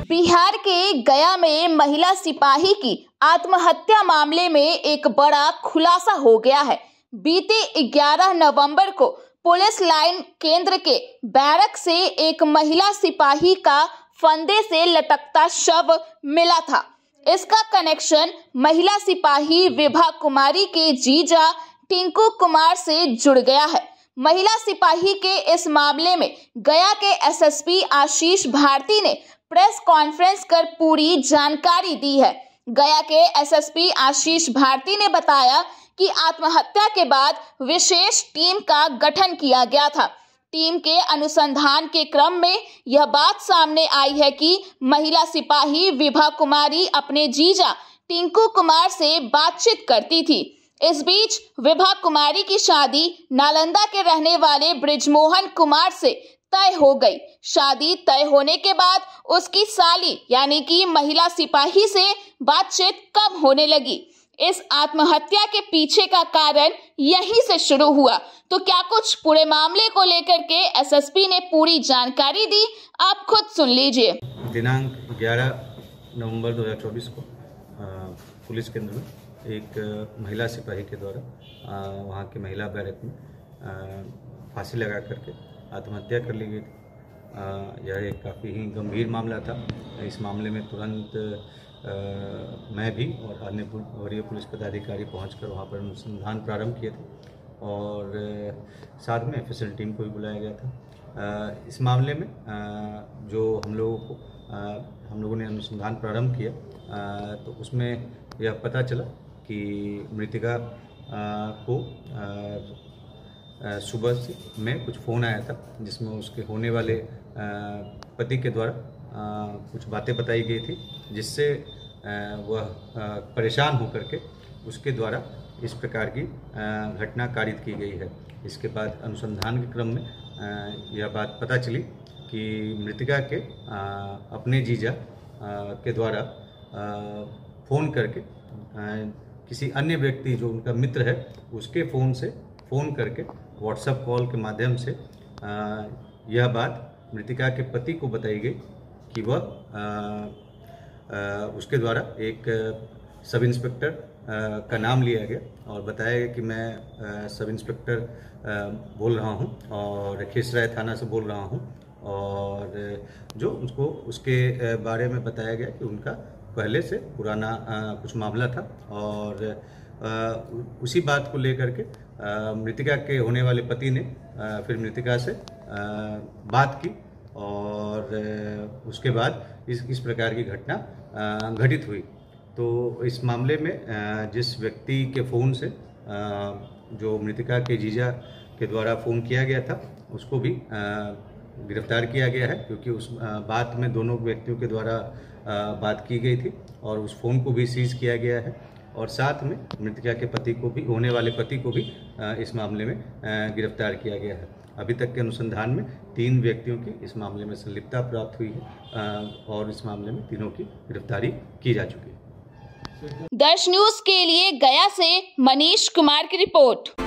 बिहार के गया में महिला सिपाही की आत्महत्या मामले में एक बड़ा खुलासा हो गया है। बीते 11 नवंबर को पुलिस लाइन केंद्र के बैरक से एक महिला सिपाही का फंदे से लटकता शव मिला था। इसका कनेक्शन महिला सिपाही विभा कुमारी के जीजा टिंकू कुमार से जुड़ गया है। महिला सिपाही के इस मामले में गया के एसएसपी आशीष भारती ने प्रेस कॉन्फ्रेंस कर पूरी जानकारी दी है। गया के एसएसपी आशीष भारती ने बताया कि आत्महत्या के बाद विशेष टीम का गठन किया गया था। टीम के अनुसंधान के क्रम में यह बात सामने आई है कि महिला सिपाही विभा कुमारी अपने जीजा टिंकू कुमार से बातचीत करती थी। इस बीच विभा कुमारी की शादी नालंदा के रहने वाले ब्रिजमोहन कुमार से तय हो गई। शादी तय होने के बाद उसकी साली यानी कि महिला सिपाही से बातचीत कम होने लगी। इस आत्महत्या के पीछे का कारण यहीं से शुरू हुआ। तो क्या कुछ पूरे मामले को लेकर के एसएसपी ने पूरी जानकारी दी, आप खुद सुन लीजिए। दिनांक 11 नवंबर 2024 को पुलिस केंद्र में एक महिला सिपाही के द्वारा वहाँ के महिला बैरक में फांसी लगा करके आत्महत्या कर ली गई थी। यह एक काफ़ी ही गंभीर मामला था। इस मामले में तुरंत मैं भी और अन्य वरीय पुलिस पदाधिकारी पहुंचकर वहां पर अनुसंधान प्रारंभ किए थे और साथ में एफएसएल टीम को भी बुलाया गया था। इस मामले में जो हम लोगों ने अनुसंधान प्रारंभ किया तो उसमें यह पता चला कि मृतिका को सुबह में कुछ फ़ोन आया था जिसमें उसके होने वाले पति के द्वारा कुछ बातें बताई गई थी, जिससे वह परेशान होकर के उसके द्वारा इस प्रकार की घटना कारित की गई है। इसके बाद अनुसंधान के क्रम में यह बात पता चली कि मृतिका के अपने जीजा के द्वारा फ़ोन करके किसी अन्य व्यक्ति जो उनका मित्र है उसके फ़ोन करके व्हाट्सएप कॉल के माध्यम से यह बात मृतिका के पति को बताई गई कि वह उसके द्वारा एक सब इंस्पेक्टर का नाम लिया गया और बताया गया कि मैं सब इंस्पेक्टर बोल रहा हूं और खिसराय थाना से बोल रहा हूं, और जो उसको उसके बारे में बताया गया कि उनका पहले से पुराना कुछ मामला था और उसी बात को लेकर के मृतिका के होने वाले पति ने फिर मृतिका से बात की और उसके बाद इस प्रकार की घटना घटित हुई। तो इस मामले में जिस व्यक्ति के फ़ोन से जो मृतिका के जीजा के द्वारा फ़ोन किया गया था उसको भी गिरफ्तार किया गया है, क्योंकि उस बात में दोनों व्यक्तियों के द्वारा बात की गई थी और उस फ़ोन को भी सीज किया गया है और साथ में मृतिका के पति को भी, होने वाले पति को भी इस मामले में गिरफ्तार किया गया है। अभी तक के अनुसंधान में 3 व्यक्तियों की इस मामले में संलिप्तता प्राप्त हुई है और इस मामले में तीनों की गिरफ्तारी की जा चुकी है। दर्श न्यूज़ के लिए गया से मनीष कुमार की रिपोर्ट।